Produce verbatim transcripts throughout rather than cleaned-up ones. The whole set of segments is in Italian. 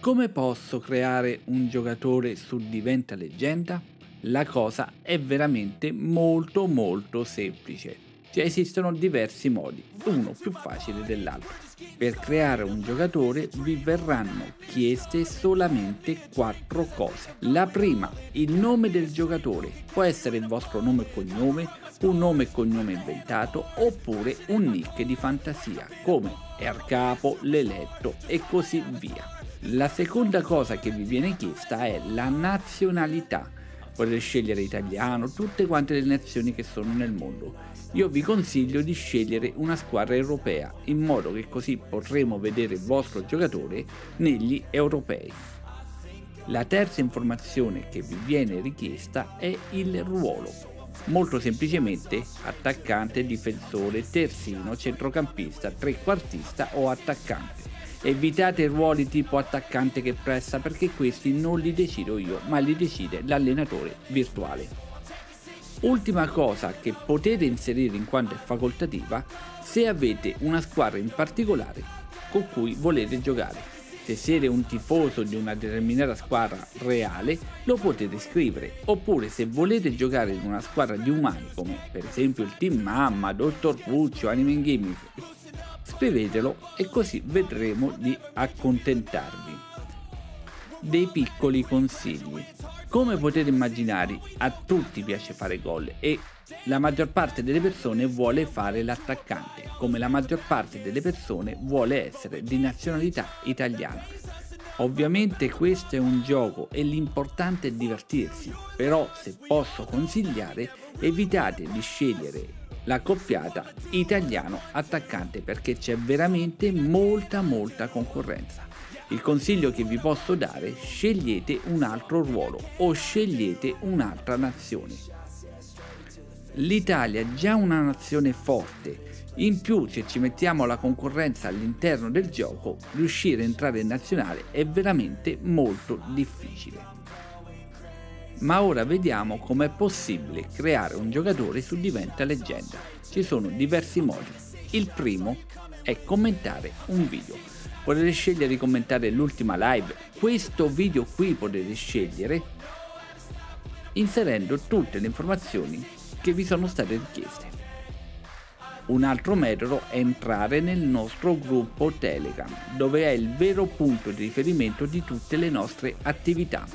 Come posso creare un giocatore su Diventa Leggenda? La cosa è veramente molto molto semplice. Cioè, esistono diversi modi, uno più facile dell'altro. Per creare un giocatore vi verranno chieste solamente quattro cose. La prima, il nome del giocatore. Può essere il vostro nome e cognome, un nome e cognome inventato, oppure un nick di fantasia, come Ercapo, Leletto e così via. La seconda cosa che vi viene chiesta è la nazionalità. Potete scegliere italiano, tutte quante le nazioni che sono nel mondo. Io vi consiglio di scegliere una squadra europea, in modo che così potremo vedere il vostro giocatore negli europei. La terza informazione che vi viene richiesta è il ruolo. Molto semplicemente attaccante, difensore, terzino, centrocampista, trequartista o attaccante. Evitate ruoli tipo attaccante che pressa, perché questi non li decido io, ma li decide l'allenatore virtuale. Ultima cosa che potete inserire in quanto è facoltativa, se avete una squadra in particolare con cui volete giocare. Se siete un tifoso di una determinata squadra reale, lo potete scrivere, oppure se volete giocare in una squadra di umani, come per esempio il Team Mamma, Dottor Puccio, Anime Gaming, scrivetelo e così vedremo di accontentarvi. Dei piccoli consigli. Come potete immaginare, a tutti piace fare gol e la maggior parte delle persone vuole fare l'attaccante, come la maggior parte delle persone vuole essere di nazionalità italiana. Ovviamente questo è un gioco e l'importante è divertirsi, però se posso consigliare, evitate di scegliere la coppiata italiano attaccante, perché c'è veramente molta molta concorrenza. Il consiglio che vi posso dare: scegliete un altro ruolo o scegliete un'altra nazione. L'Italia è già una nazione forte, in più se ci mettiamo la concorrenza all'interno del gioco, riuscire a entrare in nazionale è veramente molto difficile. Ma ora vediamo com'è possibile creare un giocatore su Diventa Leggenda. Ci sono diversi modi. Il primo è commentare un video. Potete scegliere di commentare l'ultima live, questo video qui potete scegliere inserendo tutte le informazioni che vi sono state richieste. Un altro metodo è entrare nel nostro gruppo Telegram, dove è il vero punto di riferimento di tutte le nostre attività.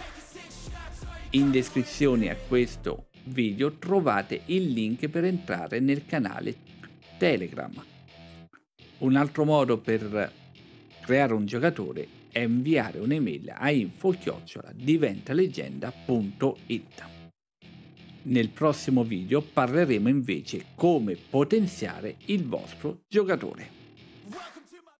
In descrizione a questo video trovate il link per entrare nel canale Telegram. Un altro modo per creare un giocatore è inviare un'email a info chiocciola diventalegenda punto it. Nel prossimo video parleremo invece come potenziare il vostro giocatore.